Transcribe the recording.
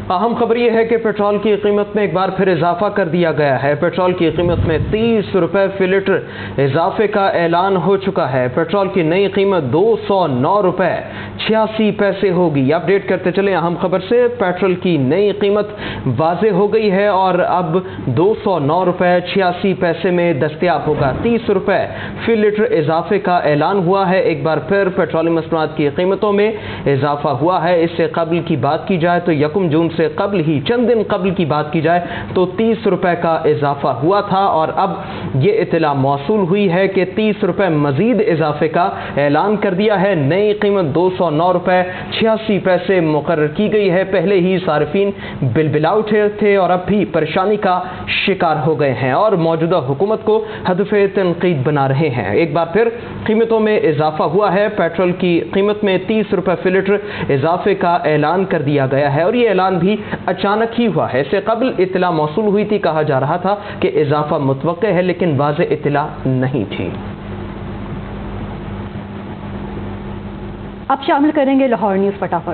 اہم خبر یہ ہے کہ پیٹرول کی قیمت میں ایک بار پھر اضافہ کر دیا گیا ہے۔ پیٹرول کی قیمت میں 30 روپے فی لیٹر اضافے کا اعلان ہو چکا ہے۔ پیٹرول کی نئی قیمت 209 روپے 86 پیسے ہوگی۔ اپڈیٹ کرتے چلیں اہم خبر سے، پیٹرول کی نئی قیمت واضح ہو گئی ہے اور اب 209 روپے 86 پیسے میں دستیاب ہوگا۔ 30 روپے فی لیٹر اضافے کا اعلان ہوا ہے۔ ایک بار پھر پیٹرولیم مصنوعات کی قیمتوں میں اضافہ ہوا ہے۔ اس سے قبل کی بات کی جائے تو 1 جون سے قبل ہی چند دن قبل کی بات کی جائے تو 30 روپے کا اضافہ ہوا تھا اور اب یہ اطلاع موصول ہوئی ہے کہ 30 روپے مزید اضافے کا اعلان کر دیا ہے۔ نئی قیمت 209 روپے 86 پیسے مقرر کی گئی ہے۔ پہلے ہی صارفین بلبلا اٹھے تھے اور اب بھی پریشانی کا شکار ہو گئے ہیں اور موجودہ حکومت کو ہدف تنقید بنا رہے ہیں۔ ایک بار پھر قیمتوں میں اضافہ ہوا ہے۔ پیٹرول کی قیمت میں 30 روپے فی لیٹر اضافے کا اعلان کر دیا گیا ہے اور یہ اعلان بھی اچانک ہی ہوا ہے۔ اس سے قبل اطلاع موصول ہوئی تھی، کہا جا رہا تھا کہ اضافہ متوقع ہے لیکن واضح اطلاع نہیں تھی۔ اب شامل کریں گے لاہور نیوز فٹافٹ۔